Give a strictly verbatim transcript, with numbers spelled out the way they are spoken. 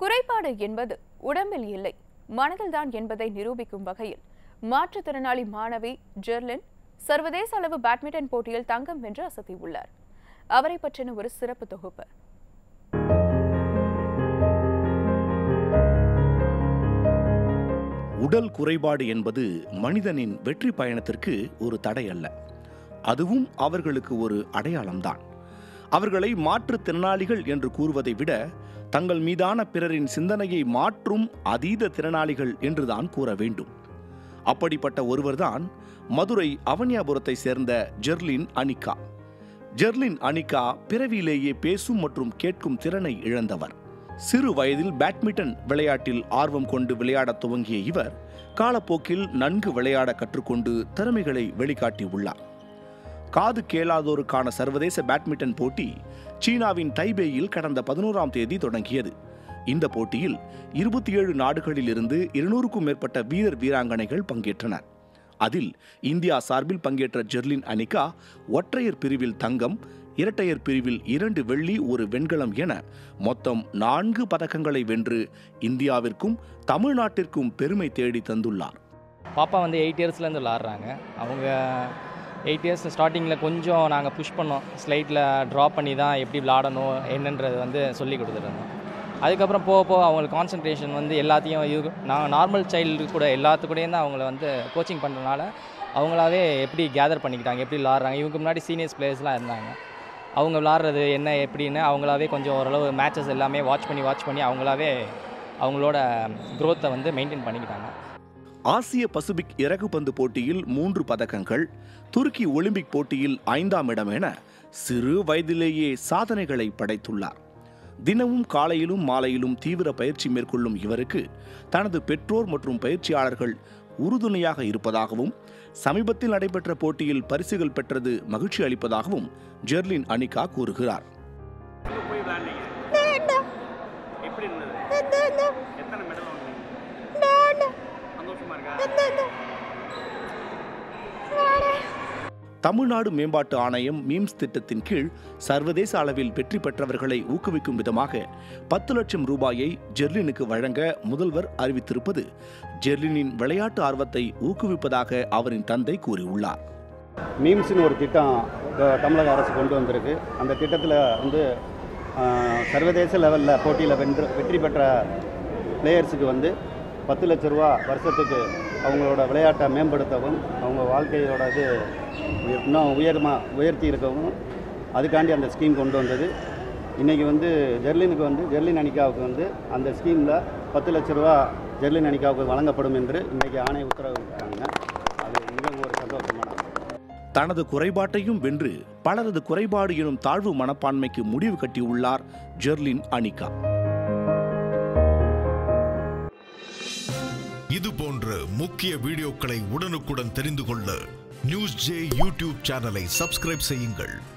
குறைபாடு என்பது உடம்பில் இல்லை, மனதில்தான் என்பதை நிரூபிக்கும் வகையில் மாற்றுத்திறனாளி மாணவி ஜெர்லின் சர்வதேச அளவு பேட்மிண்டன் போட்டியில் தங்கம் வென்று அசத்தியுள்ளார். அவரை பற்றின ஒரு சிறப்பு தொகுப்பு. உடல் குறைபாடு என்பது மனிதனின் வெற்றி பயணத்திற்கு ஒரு தடை அல்ல, அதுவும் அவர்களுக்கு ஒரு அடையாளம்தான். அவர்களை மாற்றுத்திறனாளிகள் என்று கூறுவதை விட தங்கள் மீதான பிறரின் சிந்தனையை மாற்றும் அதீத திறனாளிகள் என்றுதான் கூற வேண்டும். அப்படிப்பட்ட ஒருவர்தான் மதுரை அவனியாபுரத்தை சேர்ந்த ஜெர்லின் அனிகா. ஜெர்லின் அனிகா பிறவியிலேயே பேசும் மற்றும் கேட்கும் திறனை இழந்தவர். சிறு வயதில் பேட்மிண்டன் விளையாட்டில் ஆர்வம் கொண்டு விளையாட துவங்கிய இவர் காலப்போக்கில் நன்கு விளையாட கற்றுக்கொண்டு திறமைகளை வெளிக்காட்டியுள்ளார். காது கேளாதோருக்கான சர்வதேச பேட்மிண்டன் போட்டி சீனாவின் தைபேயில் கடந்த பதினோராம் தேதி தொடங்கியது. இந்த போட்டியில் இருபத்தி ஏழு நாடுகளில் இருந்து இருநூறுக்கும் மேற்பட்ட வீரர் வீராங்கனைகள் பங்கேற்றனர். அதில் இந்தியா சார்பில் பங்கேற்ற ஜெர்லின் அனிகா ஒற்றையர் பிரிவில் தங்கம், இரட்டையர் பிரிவில் இரண்டு வெள்ளி, ஒரு வெண்கலம் என மொத்தம் நான்கு பதக்கங்களை வென்று இந்தியாவிற்கும் தமிழ்நாட்டிற்கும் பெருமை தேடி தந்துள்ளார். பாப்பா வந்து எயிட் இயர்ஸ்லேருந்து விளாட்றாங்க. அவங்க எயிட் இயர்ஸ் ஸ்டார்டிங்கில் கொஞ்சம் நாங்கள் புஷ் பண்ணோம், ஸ்லைட்டில் ட்ராப் பண்ணி தான் எப்படி விளாடணும் என்னன்றது வந்து சொல்லி கொடுத்துருந்தோம். அதுக்கப்புறம் போக போக அவங்களுக்கு கான்சன்ட்ரேஷன் வந்து எல்லாத்தையும் இது நான் நார்மல் சைல்டு கூட எல்லாத்துக்கூடையும் தான் அவங்கள வந்து கோச்சிங் பண்ணுறதுனால அவங்களாவே எப்படி கேதர் பண்ணிக்கிட்டாங்க, எப்படி விளாட்றாங்க. இவங்க முன்னாடி சீனியர்ஸ் பிளேயர்ஸ்லாம் இருந்தாங்க, அவங்க விளாட்றது என்ன எப்படின்னு அவங்களாவே கொஞ்சம் ஓரளவு மேட்சஸ் எல்லாமே வாட்ச் பண்ணி வாட்ச் பண்ணி அவங்களாவே அவங்களோட க்ரோத்தை வந்து மெயின்டைன் பண்ணிக்கிட்டாங்க. ஆசிய பசிபிக் இறகுப்பந்து போட்டியில் மூன்று பதக்கங்கள், துருக்கி ஒலிம்பிக் போட்டியில் ஐந்தாம் இடம் என சிறு வயதிலேயே சாதனைகளை படைத்துள்ளார். தினமும் காலையிலும் மாலையிலும் தீவிர பயிற்சி மேற்கொள்ளும் இவருக்கு தனது பெற்றோர் மற்றும் பயிற்சியாளர்கள் உறுதுணையாக இருப்பதாகவும் சமீபத்தில் நடைபெற்ற போட்டியில் பரிசுகள் பெற்றது மகிழ்ச்சி அளிப்பதாகவும் ஜெர்லின் அனிகா கூறுகிறார். தமிழ்நாடு மேம்பாட்டு ஆணையம் மீம்ஸ் திட்டத்தின் கீழ் சர்வதேச அளவில் வெற்றி பெற்றவர்களை ஊக்குவிக்கும் விதமாக பத்து லட்சம் ரூபாயை ஜெர்லினுக்கு வழங்க முதல்வர் அறிவித்திருப்பது ஜெர்லினின் விளையாட்டு ஆர்வத்தை ஊக்குவிப்பதாக அவரின் தந்தை கூறியுள்ளார். மீம்ஸ்னு ஒரு திட்டம் தமிழக அரசு கொண்டு வந்திருக்கு. அந்த திட்டத்தில் வந்து சர்வதேச லெவலில் போட்டியில் வென்று வெற்றி பெற்ற பிளேயர்ஸுக்கு வந்து பத்து லட்ச ரூபா வருஷத்துக்கு அவங்களோட விளையாட்டை மேம்படுத்தவும் அவங்க வாழ்க்கையோட இது இன்னும் உயர்மாக உயர்த்தி இருக்கவும் அதுக்காண்டி அந்த ஸ்கீம் கொண்டு வந்தது. இன்றைக்கி வந்து ஜெர்லினுக்கு வந்து ஜெர்லின் அனிகாவுக்கு வந்து அந்த ஸ்கீமில் பத்து லட்ச ரூபா ஜெர்லின் அனிகாவுக்கு வழங்கப்படும் என்று இன்றைக்கி ஆணைய உத்தரவிட்டாங்க. அது மிகவும் ஒரு சந்தோஷமான. தனது குறைபாட்டையும் வென்று பலரது குறைபாடு எனும் தாழ்வு மனப்பான்மைக்கு முடிவு கட்டியுள்ளார் ஜெர்லின் அனிகா. இது போன்ற முக்கிய வீடியோக்களை உடனுக்குடன் தெரிந்து கொள்ள நியூஸ் ஜே யூடியூப் சேனலை சப்ஸ்கிரைப் செய்யுங்கள்.